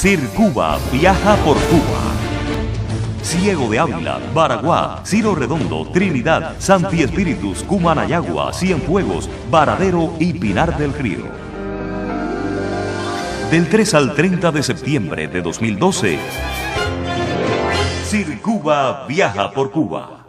Cuba viaja por Cuba. Ciego de Ávila, Baraguá, Ciro Redondo, Trinidad, Santi Espíritus, Cumanayagua, Cienfuegos, Varadero y Pinar del Río. Del 3 al 30 de septiembre de 2012, Cuba viaja por Cuba.